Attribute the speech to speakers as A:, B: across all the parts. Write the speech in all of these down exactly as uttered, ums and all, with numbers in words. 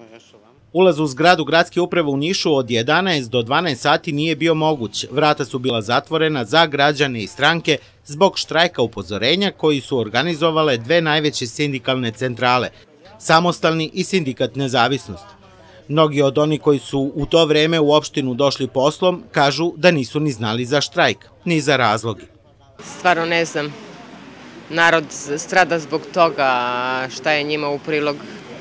A: Ulaz u zgradu gradske uprave u Nišu od jedanaest do dvanaest sati nije bio moguć. Vrata su bila zatvorena za građane i stranke zbog štrajka upozorenja koji su organizovale dve najveće sindikalne centrale, Samostalni i Sindikat Nezavisnost. Mnogi od onih koji su u to vreme u opštinu došli poslom kažu da nisu ni znali za štrajk, ni za razloge.
B: Stvarno ne znam. Narod strada zbog toga, šta je njima u prilog,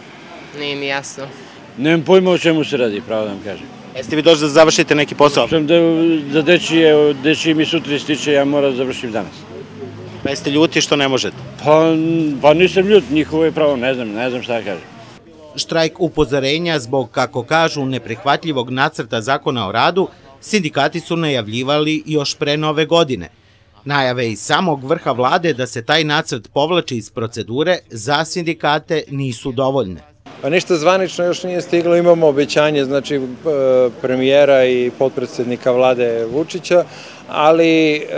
B: nije mi jasno.
C: Nemam pojma o čemu se radi, pravo da vam kažem.
A: Jeste vi došli da završite neki posao?
C: Sam da za dečije, dečije mi sutra ističe, ja moram da završim danas.
A: Pa jeste ljuti što ne možete?
C: Pa, pa nisam ljut, njihovo je pravo, ne znam, ne znam šta da kažem.
A: Štrajk upozorenja zbog, kako kažu, neprihvatljivog nacrta zakona o radu, sindikati su najavljivali još pre nove godine. Najave iz samog vrha vlade da se taj nacrt povlači iz procedure za sindikate nisu dovoljne.
D: Pa ništa zvanično još nije stiglo, imamo obećanje znači premijera i potpredsednika vlade Vučića, ali e,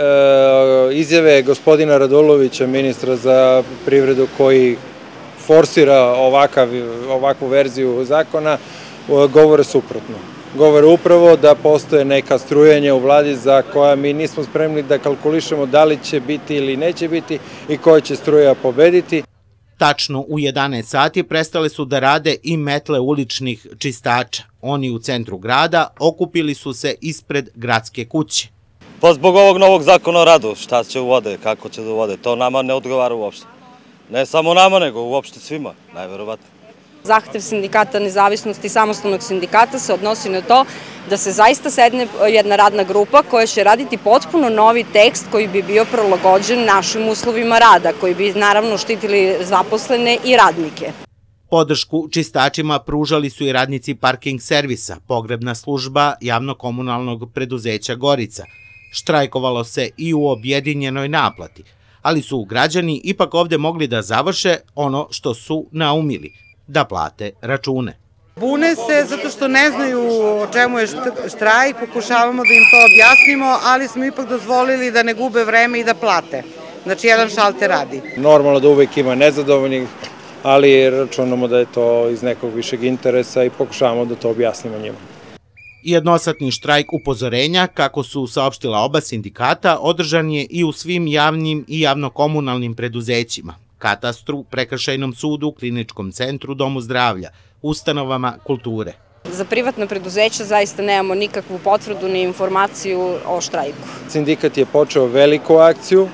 D: izjave gospodina Radulovića, ministra za privredu, koji forsira ovakav, ovakvu verziju zakona, govore suprotno. Govore upravo da postoje neka strujanja u vladi za koja mi nismo spremni da kalkulišemo da li će biti ili neće biti i koja će struja pobediti.
A: Tačno u jedanaest sati prestale su da rade i metle uličnih čistača. Oni u centru grada okupili su se ispred gradske kuće.
E: Pa zbog ovog novog zakona o radu, šta će uvode, kako će da uvode, to nama ne odgovara uopšte. Ne samo nama, nego uopšte svima, najverovatnije.
F: Zahtev Sindikata Nezavisnosti i Samostalnog sindikata se odnosi na to da se zaista sedne jedna radna grupa koja će raditi potpuno novi tekst koji bi bio prilagođen našim uslovima rada, koji bi naravno štitili zaposlene i radnike.
A: Podršku čistačima pružali su i radnici parking servisa, pogrebna služba javno-komunalnog preduzeća Gorica. Štrajkovalo se i u objedinjenoj naplati, ali su građani ipak ovde mogli da završe ono što su naumili, da plate račune.
G: Bune se zato što ne znaju o čemu je štrajk, pokušavamo da im to objasnimo, ali smo ipak dozvolili da ne gube vreme i da plate. Znači, jedan šalter radi.
D: Normalno da uvek ima nezadovoljnih, ali računamo da je to iz nekog višeg interesa i pokušavamo da to objasnimo njima.
A: Jednosatni štrajk upozorenja, kako su saopštila oba sindikata, održan je i u svim javnim i javno-komunalnim preduzećima, katastru, prekršajnom sudu, kliničkom centru, domu zdravlja, ustanovama kulture.
F: Za privatna preduzeća zaista nemamo nikakvu potvrdu ni informaciju o štrajku.
D: Sindikat je počeo veliku akciju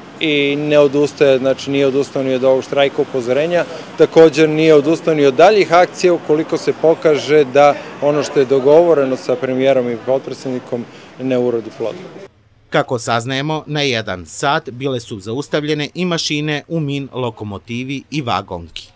D: i ne odustaje, znači nije odustao ni od ovog štrajka upozorenja, također nije odustao ni od daljih akcija ukoliko se pokaže da ono što je dogovoreno sa premijerom i potpredsednikom ne urodi plodom.
A: Kako saznajemo, na jedan sat bile su zaustavljene i mašine u min lokomotivi i vagonki.